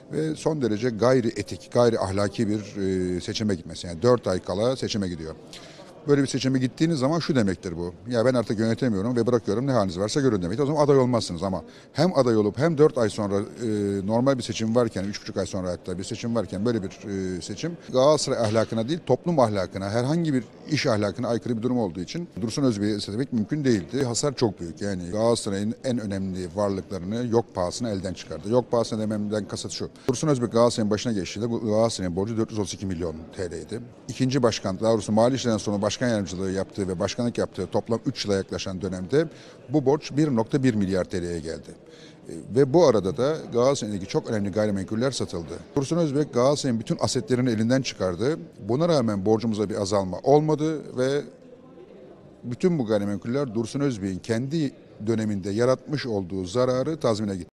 ve son derece gayri etik, gayri ahlaki bir seçime gitmesi. Yani 4 ay kala seçime gidiyor. Böyle bir seçime gittiğiniz zaman şu demektir bu. Ya ben artık yönetemiyorum ve bırakıyorum, ne haliniz varsa görün demektir. O zaman aday olmazsınız, ama hem aday olup hem 4 ay sonra normal bir seçim varken, 3,5 ay sonra hatta bir seçim varken böyle bir seçim Galatasaray ahlakına değil, toplum ahlakına, herhangi bir iş ahlakına aykırı bir durum olduğu için Dursun Özbek'i istemek mümkün değildi. Hasar çok büyük. Yani Galatasaray'ın en önemli varlıklarını yok pahasına elden çıkardı. Yok pahasına dememden kasıt şu: Dursun Özbek Galatasaray'ın başına geçtiğinde Galatasaray'ın borcu 432 milyon TL'ydi. İkinci başkan, daha doğrusu Mali İşler'den sonra başkan yardımcılığı yaptığı ve başkanlık yaptığı toplam 3 yıla yaklaşan dönemde bu borç 1,1 milyar TL'ye geldi. Ve bu arada da Galatasaray'daki çok önemli gayrimenkuller satıldı. Dursun Özbek Galatasaray'ın bütün asetlerini elinden çıkardı. Buna rağmen borcumuza bir azalma olmadı ve bütün bu gayrimenkuller Dursun Özbek'in kendi döneminde yaratmış olduğu zararı tazmine gitti.